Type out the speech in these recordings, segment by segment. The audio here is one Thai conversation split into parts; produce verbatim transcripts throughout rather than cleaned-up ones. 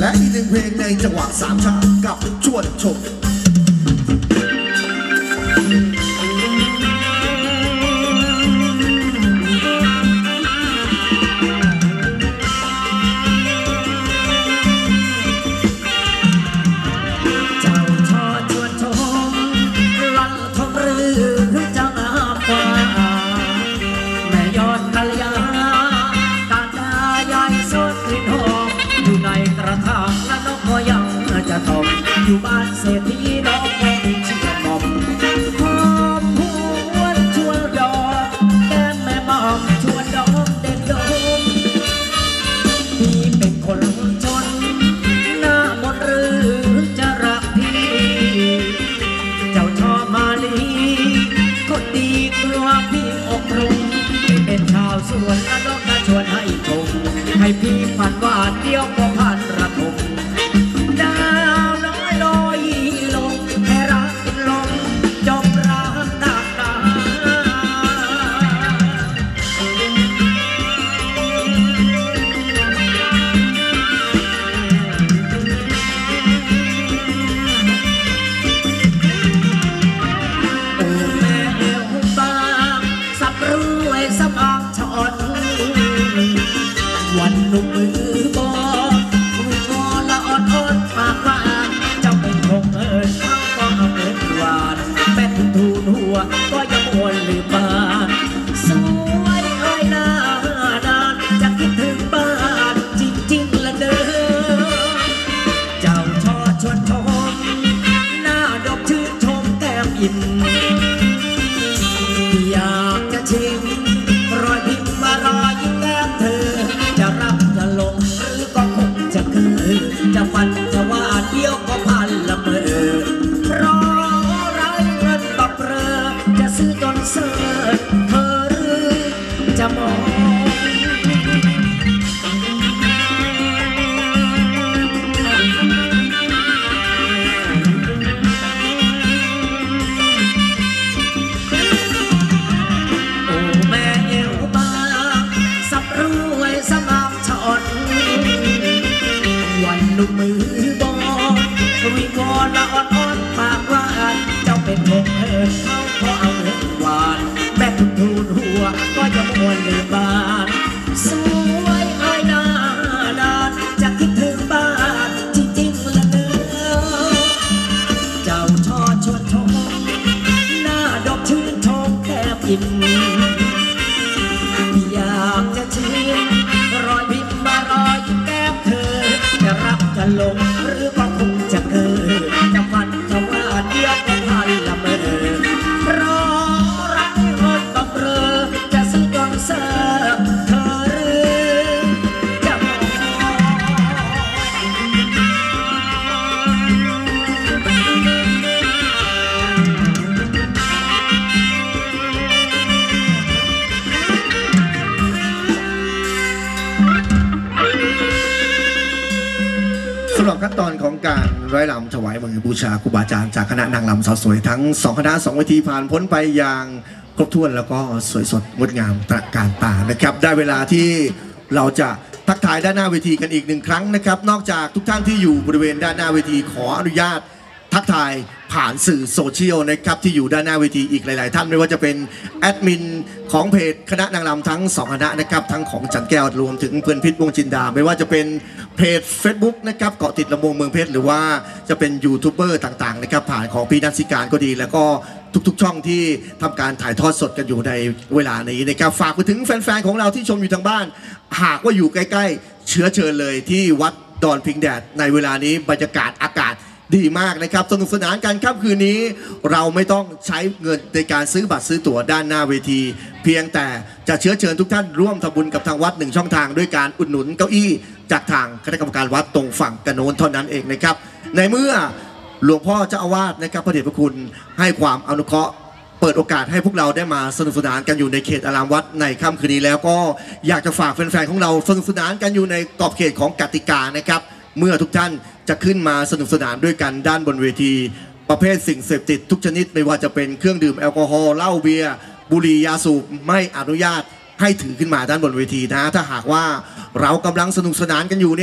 และอีกหนึ่งเพลงในจังหวะสามชากับชวนชมอยู่บ้านเศรษฐีน้องก็มีชื่อหม่อมหอมหวนชวนดอกแก้มแม่หม่อมชวนดอกเด่นดมพี่เป็นคนจนหน้ามนต์หรือจะรักพี่เจ้าชอบมาลีคนดีกลัวพี่อกรุงพี่เป็นชาวสวนและน้องก็ชวนให้ชมให้พี่ฝันว่าเดียวก็ผ่านระทมวันนุ่มมือบอมืองอละอ่อนอ่อนปากหวานเจ้าเป็นคงเอิญเขาก็เอาเอิญหวานแม่ทุนทูนหัวก็ยังมวนลืมบ้านสวยเอ้ยหน้านานจะคิดถึงบ้านจริงๆละเด้อเจ้าชอชวนชมหน้าดอกชื่นชมแก้มอิ่มอยากจะชิมรอยพิมพ์มารอยยิ้มแก้มเธอจะรับจะลงหรือก็คงจะคือจะฝันจะว่าเดียวก็พันละเมอเพราะไรเงินบักเรอจะซื้อจนเสือเธอหรือจะมองนุ่มมือบอวิงวอนละอ่อนอ่อนปากหวานเจ้าเป็นคงเอิญเขาก็เอาเอิญหวานแม่ทุนทูนหัวก็จะมวนลืมบ้านสวยเอ้ยหน้านานจะคิดถึงบ้านจริงๆละเด้อเจ้าชอชวนชมหน้าดอกชื่นชมแก้มอิ่มอยากจะชิมรอยพิมพ์มารอยแก้มเธอจะรับจะลงหรือก็คงจะเกิดจะฝันจะว่าเดียวก็พันละเมอเพราะรักเงินบังเรอจะซื้อจนเสือเธอหรือจะมองสำหรับขั้นตอนของการร้อยรำถวายมือบูชาครูบาอาจารย์จากคณะนางรำสาวสวยทั้งสองคณะสองเวทีผ่านพ้นไปอย่างครบถ้วนแล้วก็สวยสดงดงามตระการตานะครับได้เวลาที่เราจะทักทายด้านหน้าเวทีกันอีกหนึ่งครั้งนะครับนอกจากทุกท่านที่อยู่บริเวณด้านหน้าเวทีขออนุญาตทักทายผ่านสื่อโซเชียลนะครับที่อยู่ด้านหน้าเวทีอีกหลายๆท่านไม่ว่าจะเป็นแอดมินของเพจคณะนางรำทั้งสองคณะนะครับทั้งของจันแก้วรวมถึงเพื่อนพิษวงจินดาไม่ว่าจะเป็นเพจ Facebook นะครับเกาะติดลำวงเมืองเพชรหรือว่าจะเป็นยูทูบเบอร์ต่างๆนะครับผ่านของพี่นัทสิการก็ดีแล้วก็ทุกๆช่องที่ทำการถ่ายทอดสดกันอยู่ในเวลานี้นะครับฝากไปถึงแฟนๆของเราที่ชมอยู่ทางบ้านหากว่าอยู่ใกล้ๆเชื้อเชิญเลยที่วัดดอนพิงแดดในเวลานี้บรรยากาศอากาศดีมากนะครับสนุกสนานกันค่ำคืนนี้เราไม่ต้องใช้เงินในการซื้อบัตรซื้อตั๋วด้านหน้าเวทีเพียงแต่จะเชื้อเชิญทุกท่านร่วมทำบุญกับทางวัดหนึ่งช่องทางด้วยการอุดหนุนเก้าอี้จากทางคณะกรรมการวัดตรงฝั่งกระโน้นเท่านั้นเองนะครับในเมื่อหลวงพ่อเจ้าอาวาสนะครับพระเดชพระคุณให้ความอนุเคราะห์เปิดโอกาสให้พวกเราได้มาสนุกสนานกันอยู่ในเขตอารามวัดในค่ำคืนนี้แล้วก็อยากจะฝากแฟนๆของเราสนุกสนานกันอยู่ในกรอบเขตของกติกานะครับเมื่อทุกท่านจะขึ้นมาสนุกสนานด้วยกันด้านบนเวทีประเภทสิ่งเสพติดทุกชนิดไม่ว่าจะเป็นเครื่องดื่มแอลกอฮอล์เหล้าเบียร์บุหรี่ยาสูบไม่อนุญาตให้ถือขึ้นมาด้านบนเวทีนะถ้าหากว่าเรากำลังสนุกสนานกันอยู่เนี่ย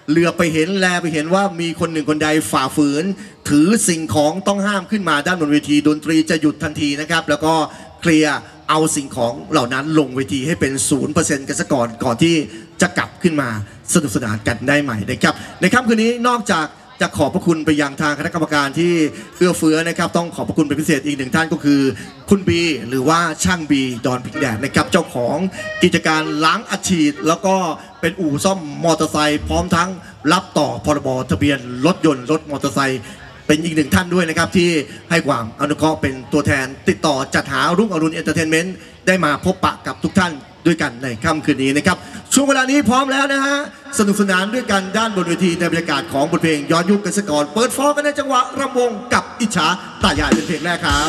เหลือไปเห็นแลไปเห็นว่ามีคนหนึ่งคนใดฝ่าฝืนถือสิ่งของต้องห้ามขึ้นมาด้านบนเวทีดนตรีจะหยุดทันทีนะครับแล้วก็เคลียร์เอาสิ่งของเหล่านั้นลงเวทีให้เป็น ศูนย์เปอร์เซ็นต์ กันซะก่อนก่อนที่จะกลับขึ้นมาสนุกสนานกันได้ใหม่นะครับในค่ำคืนนี้นอกจากจะขอบพระคุณไปยังทางคณะกรรมการที่เอื้อเฟื้อนะครับต้องขอบพระคุณเป็นพิเศษอีกหนึ่งท่านก็คือคุณบีหรือว่าช่างบีดอนพิงแดดนะครับเจ้าของกิจการล้างอัดฉีดแล้วก็เป็นอู่ซ่อมมอเตอร์ไซค์พร้อมทั้งรับต่อพรบทะเบียนรถยนต์รถมอเตอร์ไซค์เป็นอีกหนึ่งท่านด้วยนะครับที่ให้ความอนุเคราะห์เป็นตัวแทนติดต่อจัดหารุ่งอรุณเอนเตอร์เทนเมนต์ได้มาพบปะกับทุกท่านด้วยกันในค่ำคืนนี้นะครับช่วงเวลานี้พร้อมแล้วนะฮะสนุกสนานด้วยกันด้านบนเวทีในบรรยากาศของบทเพลงย้อนยุคกันซะก่อนเปิดฟอร์กันในจังหวะรำวงกับอิจฉาตายายเป็นเพลงแรกครับ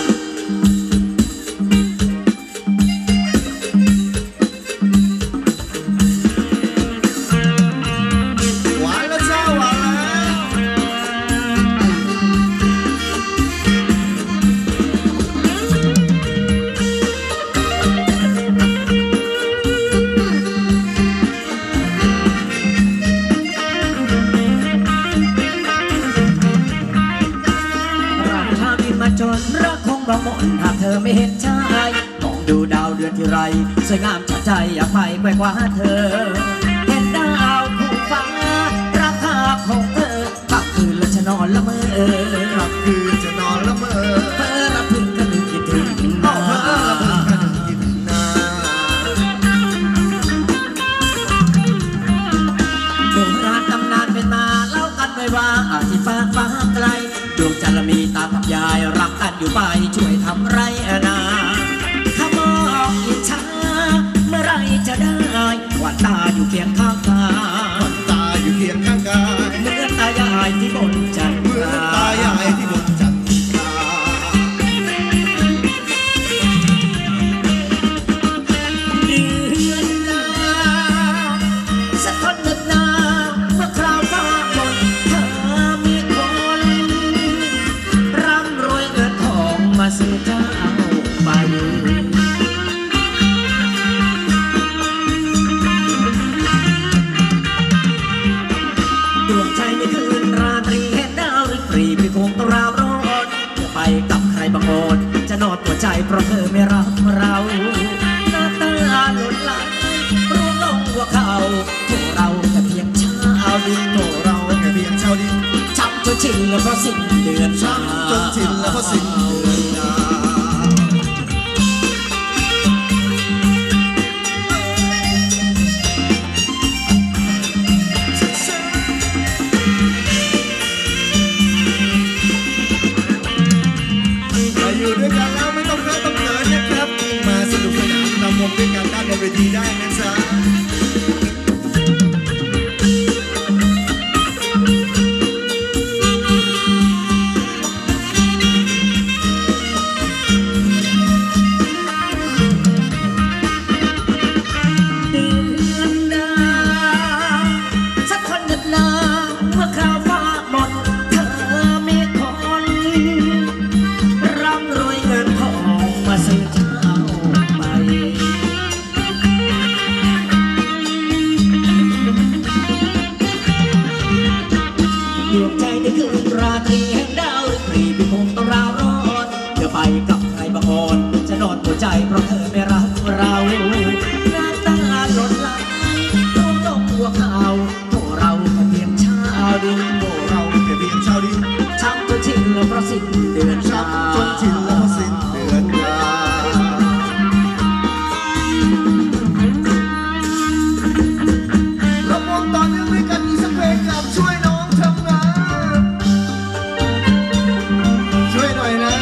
มองมนหากเธอไม่เห็นชายมองดูดาวเดือนที่ไรสวยงามจับใจอยากไปไกวกว่าเธอเห็นดาวคู่ฟ้าราคาของเธอขับคืนและจะนอนละเมอขับคืนจะนอนละเมอเพ้อละพึงก็นึกคิดถึงนาเพ้อละพึงก็นึกคิดถึงนาโบราณตำนานเป็นมาเล่ากันไว้ว่าอาทิตย์ฟ้าฟ้าไกลดวงจันทร์มีตากับยายรักกันอยู่ไปช่วยทำไรนาถ้ามองอิจฉาเมื่อไรจะได้หวานตาอยู่เคียงข้างกายหวานตาอยู่เคียงข้างกายเหมือนตายายที่บนจันทร์เหมือนตายายที่บนจันทร์เดือนดาวสักคนหนึ่งนาเมื่อคราวฟ้าฝนเธอมีคนร่ำรวยเงินทองมาซื้อเจ้าไปดวงใจในคืนราตรีเห็นดาวริบรีพี่คงต้องราวร้อนจะไปกับใครบางคนจะนอนหัวใจเพราะเธอไม่รักเราหน้าตาหล่นไหลร่วงลงหัวเข่าพวกเราแค่เพียงชาวดินพวกเราแค่เพียงชาวดินช้ำจนชินแล้วเพราะสิ้นเดือนช้ำจนชินแล้วเพราะสิ้นเดือนอยู่ด้วยกันแล้วไม่ต้องเขินต้องเขินนะครับมาสนุกสนานรำวงด้วยกันด้านบนเวทีได้นะจ๊ะใจเพราะเธอไม่รักเราหน้าตาหล่นไหลร่วงลงหัวเข่าพวกเราแค่เพียงชาวดินพวกเราแค่เพียงชาวดินช้ำจนชินแล้วเพราะสิ้นเดือนช้ำจนชินแล้วเพราะสิ้นเดือนเรามองตอนนี้ด้วยกันอีกสักเพลงกับช่วยน้องทำงานช่วยหน่อยนะ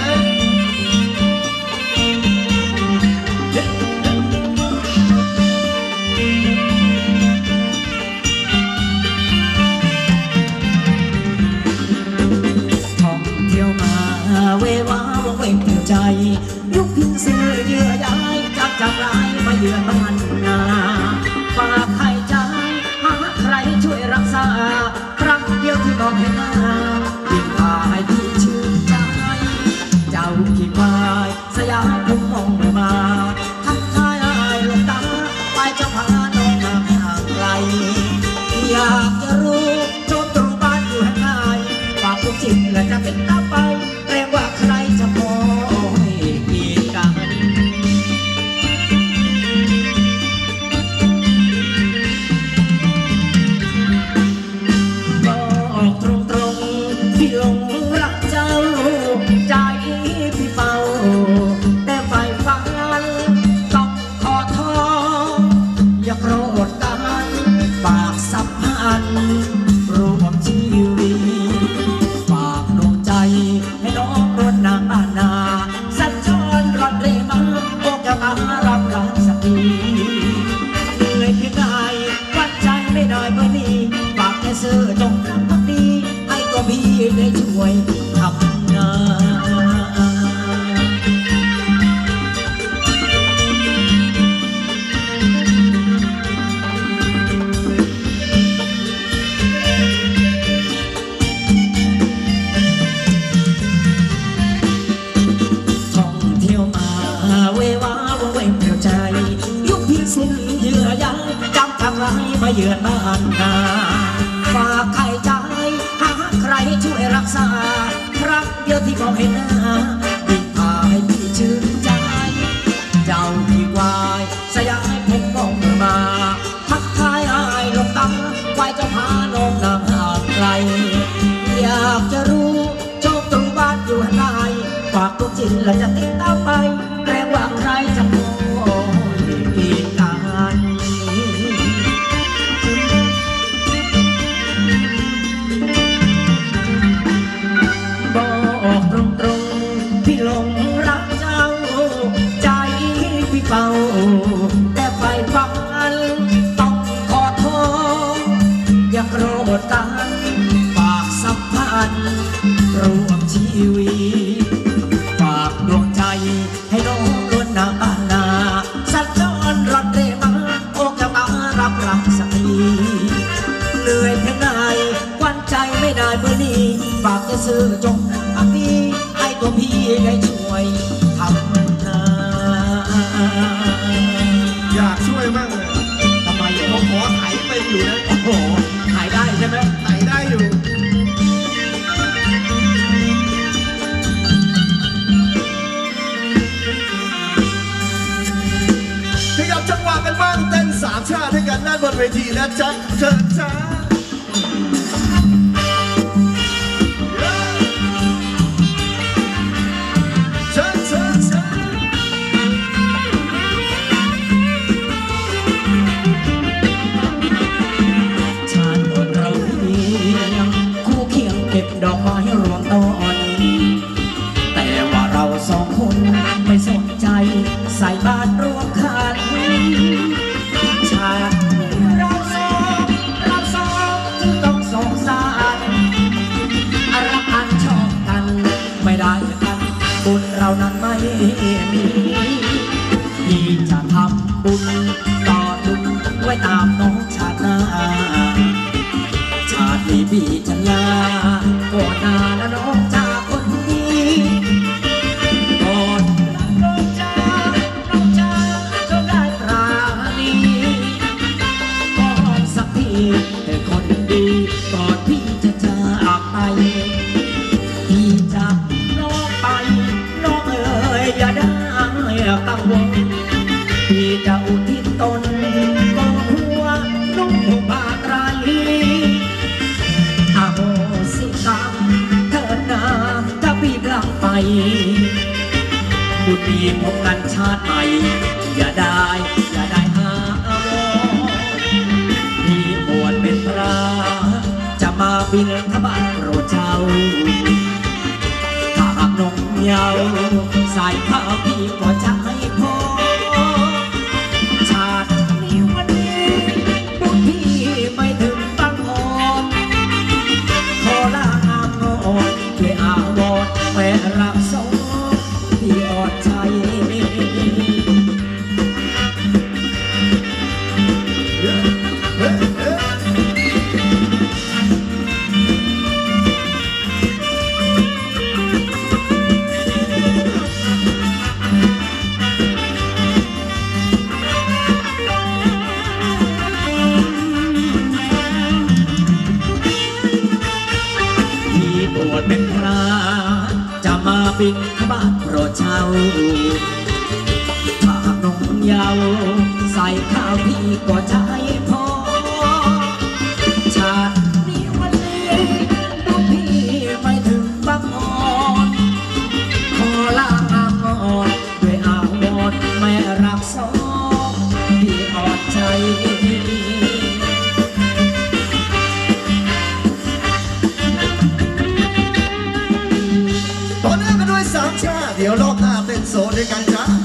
เววาวเวงใจยุคพินเสือเยื่อใยจากจากไรมาเยือนบ้านนาฝากให้ใจหาใครช่วยรักษาครั้งเดียวที่มองเห็นหน้ายิ่งพาให้พี่ชื่นใจเจ้าขี้ควายสยามพุ่งมองมาทักทายลงตาไปจะพาน้องห่างไกลอยากจะรู้ซื่อจงรักภักดีให้ตัวพี่ได้ช่วยทำงานท่องเที่ยวมาเววาเวงเปลี่ยวใจยุคพี่สิ้นเยื่อใยจำจากไรมาเยือนบ้านนาฝากไข่ใจหาใครช่วยรักษาครั้งเดียวที่มองเห็นหน้ายิ่งพาให้พี่ชื่นใจเจ้าพี่วายสยายผมมองมาทักทายอายลงตาไว้เจ้าพาน้องนางห่างไกลอยากจะรู้โชคตรงบ้านอยู่ไหนฝากตัวจริงและจะติดตามไปแรงว่าใครจะโง่อีกกันบอกตรงๆพี่หลงรักเจ้าใจพี่เฝ้าแต่ไฟฝันต้องขอโทษอย่าโกรธกันฝากสัมพันธ์รวมชีวิตฝากดวงใจให้น้องล้วนนาบ้านนาสัญจรรอดเร่มาโอ้เจ้าตารับรักสักทีเหนื่อยเพียงใดควันใจไม่ได้เมื่อนี้ฝากจะซื้อจงอันนี้ให้ตัวพี่ได้ช่วยทำนาอยากช่วยมั่งเลยทำไมอ่ะผมขอไถไปอยู่นะโอ้โหขายได้ใช่ไหมไถได้อยู่ขยับจังหวะกันบ้างเต้นสามชาติให้กันด้านบนเวทีนะจ๊ะเชิญจ้าเชิญเชิญเชิญชาติคนเราเพียงคู่เคียงเก็บดอกไม้รวงต้นแต่ว่าเราสองคนไม่สนใจใส่บาตรรวมขันชาติเราสองเราสองจึงต้องสงสารรักกันชอบกันไม่ได้กันบุญเรานั้นไม่มีที่จะทำบุญต่อบุญไว้ตามน้องชาติหน้าชาตินี้พี่สัญญาก่อนหน้าและน้องจากคนดีก่อนน้องจากน้องจากเจ้าได้ปราณีก่อนสักทีให้คนดีก่อนพี่จะจากไปพี่จากน้องไปน้องเอ๋ยอย่าได้กังวลพี่จะอุทิศตนกองหัวนุ่งห่มผ้าไตรอโหสิกรรมเถิดนาถ้าพี่พลังไปบุญมีพบกันชาติใหม่อย่าได้อย่าได้หาวอนพี่บวชเป็นพระจะมาบิณฑบาตโปรดเจ้าถ้าหากนงเยาว์ใส่ข้าวพี่ก็จะให้พอชาตินี้วันนี้บุญพี่ไม่ถึงบางอ่อนขอลาอางอนด้วยอาวรแม่รักสองพี่อ่อนใจบวชเป็นพระจะมาบิณฑบาตโปรดเจ้าถ้าหากนงเยาว์ใส่ข้าวพี่ก็จะให้พอชาตินี้วันนี้บุญพี่ไม่ถึงบางอ่อนขอลาอางอนด้วยอาวรแม่รักสองพี่อ่อนใจเดี๋ยวรอบหน้าเป็นโซนด้วยกันจ้า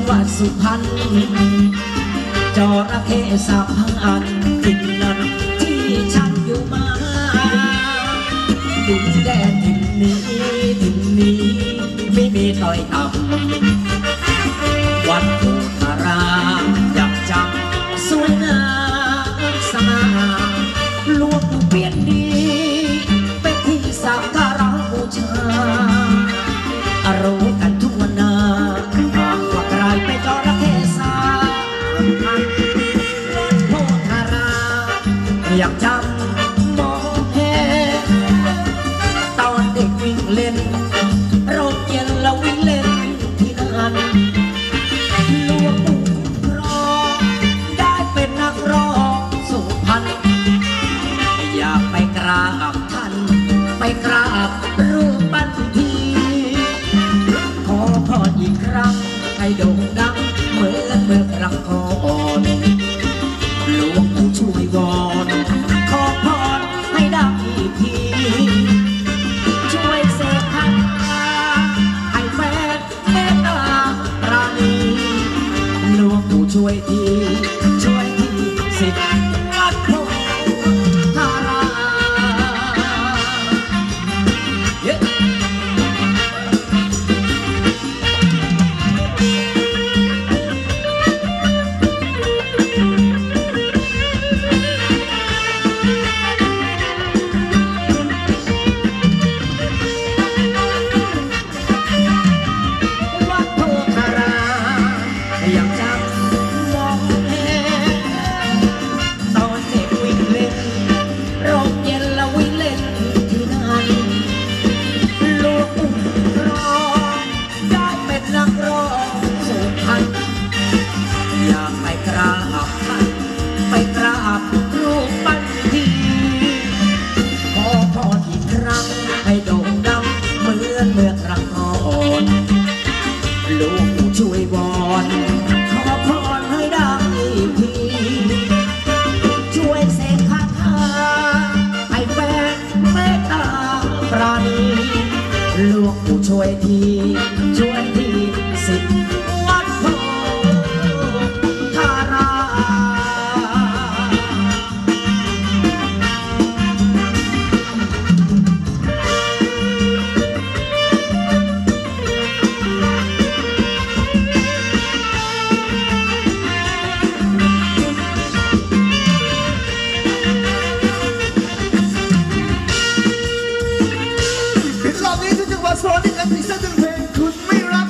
วัดสุพรรณจระเข้สามพันถิ่นนั้นที่ฉันอยู่มาดินแดนถิ่นนี้ถิ่นนี้ไม่มีต่อยต่ำวัดโพธารามอยากจำสวยงามสง่าหลวงปู่เปลี่ยนดีเป็นที่สักการะบูชารู้กันทุกวันนาหากว่าใครไปจระเข้สามพันวัดโพธารามอยากจำมองเห็นตอนเด็กวิ่งเล่นโรงเรียนเราวิ่งเล่นที่นั่นหลวงปู่รองได้เป็นนักร้องสุพรรณอยากไปกราบท่านไปกราบรูปปั้นทีขอพรอีกครั้งให้โด่งดังเหมือนเมื่อครั้งก่อนหลวงปู่ช่วยวอนขอพรให้ดังอีกทีช่วยเสกคาถาให้แฟนเมตตาปราณีหลวงปู่ช่วยทีช่วยทีสิทธิ์วัดโพธารามเย้ วัดโพธารามยังจำมองเห็นตอนเด็กวิ่งเล่นโรงเย็นละวิ่งเล่นที่นั่นหลวงปู่รองได้เป็นนักร้องสุพรรณอยากไปกราบท่านไปกราบรูปปั้นทีขอพรอีกครั้งให้โด่งดังเหมือนเมื่อครั้งก่อนหลวงปู่ช่วยวอนขอพรให้ดังอีกทีช่วยเสกคาถาให้แฟนเมตตาปราณีหลวงปู่ช่วยทีช่วยทีสิทธิ์วัดโพธารามรอบนี้ทุกจังหวัดโซนที่กันอีกสักหนึ่งเพลงคุณไม่รัก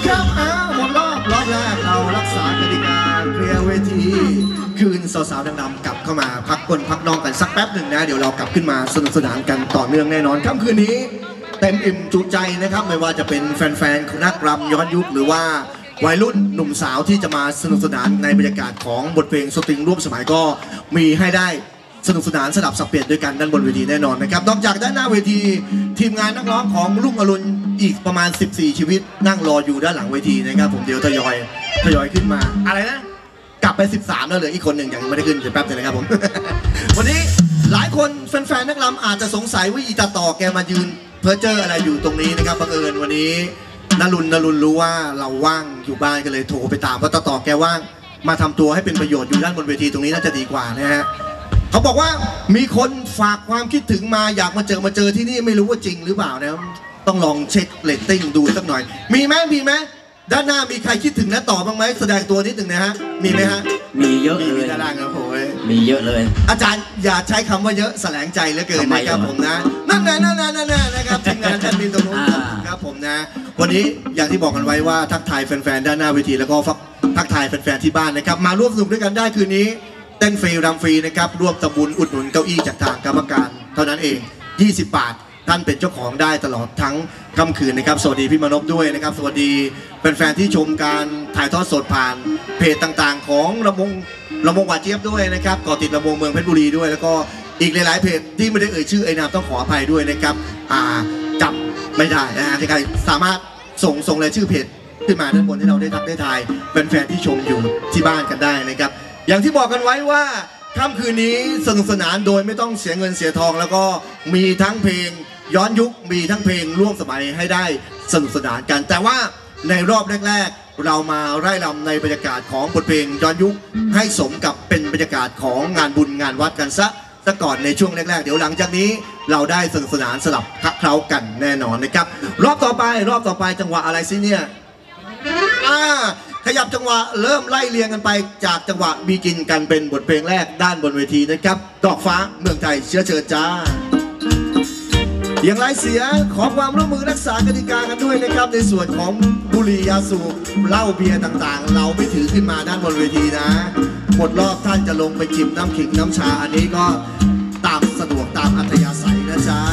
ครับอ้าวหมดรอบรอบแรกเรารักษากติกาเคลียร์เวทีคืนสาวๆดังๆกลับเข้ามาพักก้นพักน้องกันสักแป๊บหนึ่งนะเดี๋ยวเรากลับขึ้นมาสนุกสนานกันต่อเนื่องแน่นอนค่ำคืนนี้เต็มอิ่มจุใจนะครับไม่ว่าจะเป็นแฟนๆของนักรำย้อนยุคหรือว่าวัยรุ่นหนุ่มสาวที่จะมาสนุกสนานในบรรยากาศของบทเพลงสตริงร่วมสมัยก็มีให้ได้สนุกสนานสลับสับเปลี่ยนด้วยกันด้านบนเวทีแน่นอนนะครับนอกจากด้านหน้าเวทีทีมงานนักร้องของรุ่งอรุณอีกประมาณสิบสี่ชีวิตนั่งรออยู่ด้านหลังเวทีนะครับผมเดี๋ยวทยอยทยอยขึ้นมาอะไรนะกลับไปสิบสามแล้วเหลืออีกคนหนึ่งยังไม่ได้ขึ้นเดี๋ยวแป๊บนึงนะครับผม วันนี้หลายคนแฟนๆนักรำอาจจะสงสัยว่าอีตาต่อแกมายืนเพ้อเจ้ออะไรอยู่ตรงนี้นะครับบังเอิญวันนี้นรุนนรุนรู้ว่าเราว่างอยู่บ้านก็เลยโทรไปตามเพราะตาต่อแกว่างมาทำตัวให้เป็นประโยชน์อยู่ด้านบนเวทีตรงนี้น่าจะดีกว่านะฮะเขาบอกว่ามีคนฝากความคิดถึงมาอยากมาเจอมาเจอที่นี่ไม่รู้ว่าจริงหรือเปล่านะต้องลองเช็คเรตติ้งดูสักหน่อยมีไหมมีไหมด้านหน้ามีใครคิดถึงน้าต่อบ้างไหมแสดงตัวนิดหนึ่งนะฮะมีไหมฮะมีเยอะเลยด้านล่างครับผมมีเยอะเลยอาจารย์อย่าใช้คำว่าเยอะแสลงใจเหลือเกินนะครับผมนะนั่นแน่นั่นแน่นั่นแน่นะครับทีมงานท่านมีตรงนู้นครับผมนะวันนี้อย่างที่บอกกันไว้ว่าทักทายแฟนๆด้านหน้าเวทีแล้วก็ทักทายแฟนๆที่บ้านนะครับมาร่วมสนุกด้วยกันได้คืนนี้เต้นฟรีรำฟรีนะครับร่วมตะบุญอุดหนุนเก้าอี้จากทางกรรมการเท่านั้นเองยี่สิบบาทท่านเป็นเจ้าของได้ตลอดทั้งค่ำคืนนะครับสวัสดีพี่มนพด้วยนะครับสวัสดีแฟนๆที่ชมการถ่ายทอดสดผ่านเพจต่างๆของระมงระมงหวานเจี๊ยบด้วยนะครับก่อติดระมงเมืองเพชรบุรีด้วยแล้วก็อีกหลายๆเพจที่ไม่ได้เอ่ยชื่อไอ้นามต้องขออภัยด้วยนะครับอ่าจำไม่ได้นะฮะที่ใครสามารถส่งส่งรายชื่อเพจขึ้นมาด้านบนที่เราได้ทักได้ทายแฟนๆที่ชมอยู่ที่บ้านกันได้นะครับอย่างที่บอกกันไว้ว่าค่ำคืนนี้สนุกสนานโดยไม่ต้องเสียเงินเสียทองแล้วก็มีทั้งเพลงย้อนยุคมีทั้งเพลงร่วมสมัยให้ได้สนุกสนานกันแต่ว่าในรอบแรกๆเรามาไร่รำในบรรยากาศของบทเพลงย้อนยุคให้สมกับเป็นบรรยากาศของงานบุญงานวัดกันซะซะก่อนในช่วงแรกๆเดี๋ยวหลังจากนี้เราได้สนุกสนานสลับคักเคล้ากันแน่นอนนะครับรอบต่อไปรอบต่อไปจังหวะอะไรซิเนี่ยอ่าขยับจังหวะเริ่มไล่เรียงกันไปจากจังหวะบีกินกันเป็นบทเพลงแรกด้านบนเวทีนะครับดอกฟ้าเมืองไทยเชื้อเชิญจ้าอย่างไรเสียขอความร่วมมือรักษากติกากันด้วยนะครับในส่วนของบุหรี่ยาสูบเหล้าเบียร์ต่างๆเราไม่ถือขึ้นมาด้านบนเวทีนะหมดรอบท่านจะลงไปจิบน้ำขิงน้ำชาอันนี้ก็ตามสะดวกตามอัธยาศัยนะจ๊ะ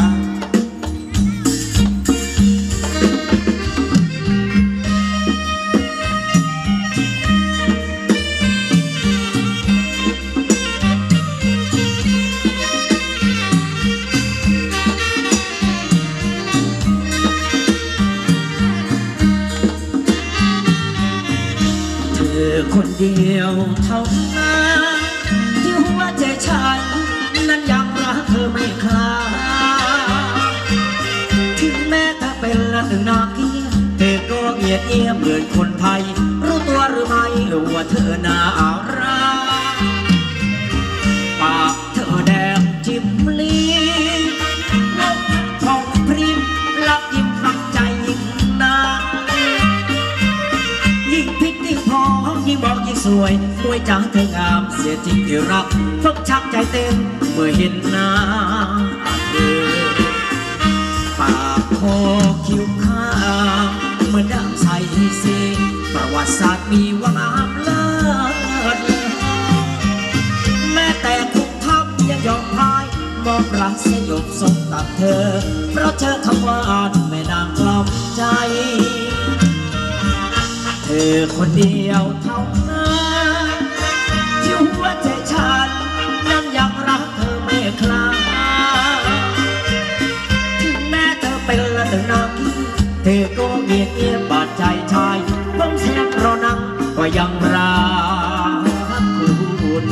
คนเดียวเท่านั้นที่หัวใจฉันนั้นยังรักเธอไม่คลายถึงแม้เธอเป็นละหนึ่งนาคีเธอก็เงียบเงียบเหมือนคนไทยรู้ตัวหรือไม่ว่าเธอน่ารักปากเธอแดงจิ้มลิ้นนกทองพริมลักยิ้มฟังใจยิ่งนายิ่งพิษยิ่งพอยิ่งบอกยิ่งสวยมวยจังเธองามเสียจริงที่รักฟกชักใจเต้นเมื่อเห็นหน้าเธอปากคอคิ้วข้างเหมือนดังใสสีประวัติศาสตร์มีว่างามเลิศแม้แต่ทุกทัพยังยอมพายมอบรักสยบสมตัดเธอเพราะเธอคำว่าแม่นางกล่อมใจเธอคนเดียวเท่านั้นที่หัวใจฉันนั้นยังรักเธอไม่คลายถึงแม้เธอเป็นละหนึ่งนาคีเธอก็เงียบเงียบบาดใจชายผมแสบรอนั่งก็ยังรักคุณ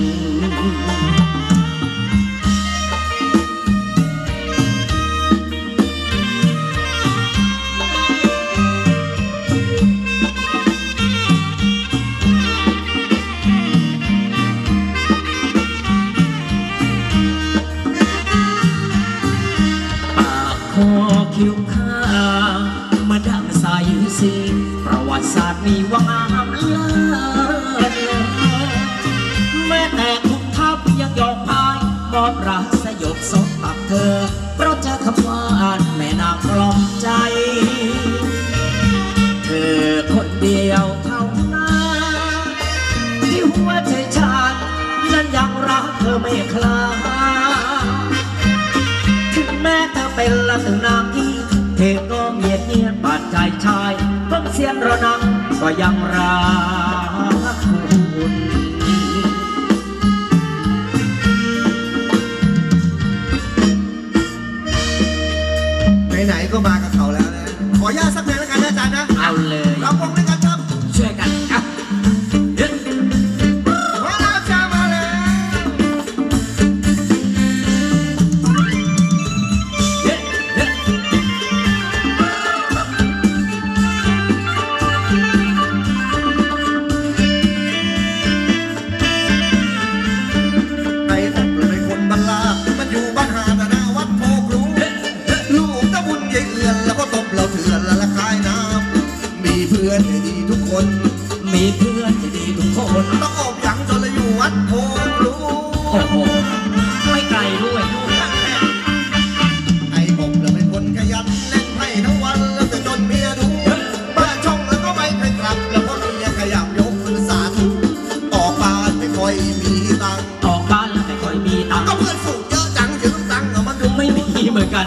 คิ้วข้างมาดังใสสีประวัติศาสตร์มีว่างามเลิศแม้แต่ทุกทัพยังยอมพายมอบรักสยบสดตักเธอเพราะเจอคำว่าแม่นางกล่อมใจเธอไม่คลาถึงแม้เธอเป็นละถึงนางอีเธอก็เงียบเงียบบาดใจชายต้องเสียนระนังก็ยังรักคุณไหนๆก็มากับเขาแล้วนะขออนุญาตสักเพลงแล้วกันนะอาจารย์นะเอาเลยรับวงด้วยกันครับช่วยกันครับเฮ้ยมาแล้วจ้ามาแล้วเฮ้ยเฮ้ยไอ้อกเลยเป็นคนบ้านลาดมันอยู่บ้านหาดหน้าวัดโพครูลูกตะบุญยายเอือนแล้วก็ตบเราเถื่อนและละคายน้ำมีเพื่อนดีทุกคนมีเพื่อนที่ดีทุกคนต้องอบยังจนเราอยู่วัดโพครูโอ้โหไม่ไกลด้วยไอ้อกเลยเป็นคนขยันเล่นไพ่ทั้งวันแล้วจะจนเมียดูบ้านช่องแล้วก็ไม่เคยกลับแล้วพอเมียขยับยกมือสาธุออกบ้านไม่ค่อยมีตังค์ออกบ้านแล้วไม่ค่อยมีตังค์ก็เพื่อนฝูงเยอะจังยืมตังค์เอามาดูไม่มีเหมือนกัน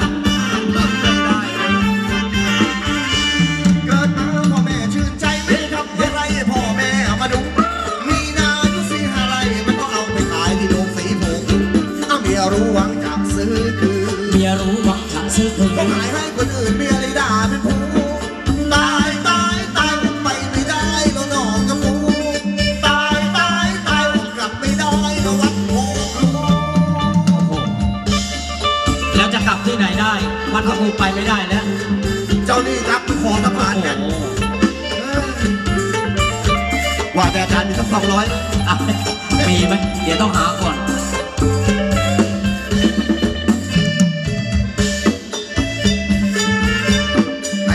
เกิดมาพ่อแม่ชื่นใจไม่ทำอะไรพ่อแม่เอามาดู มีนายุสีหาไรมันก็เอาไปขายที่โรงสีผงเอาเมียรู้หวังจะซื้อคือเมียรู้หวังจะซื้อคืนก็ขายให้คนอื่นเมียเลยด่าเป็นผู้ตายตายตายผมไปไม่ได้แล้วน้องกับผู้ตายตายตายผมกลับไม่ได้แล้ววัดโพครูโอ้โหแล้วจะกลับที่ไหนได้วัดพระครูไปไม่ได้แล้วเจ้านี่รับขอสะพานกันโอ้โหว่าแต่อาจารย์มีสักสองร้อยอ่ะมีไหมเดี๋ยวต้องหาก่อนไอ้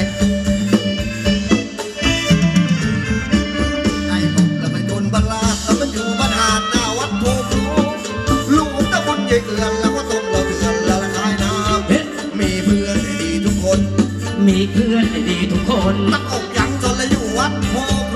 ไอ้ผมแล้วไปจนบ้านลาดแล้วมันอยู่บ้านหาดหน้าวัดโพครูลูกตะบุญยายเอือนแล้วก็ต้มเราเถื่อนแล้วละคายน้เฮ้ยำมีเพื่อนดีทุกคนมีเพื่อนที่ดีทุกคนตั้งอกยังจนเลยอยู่วัดโพค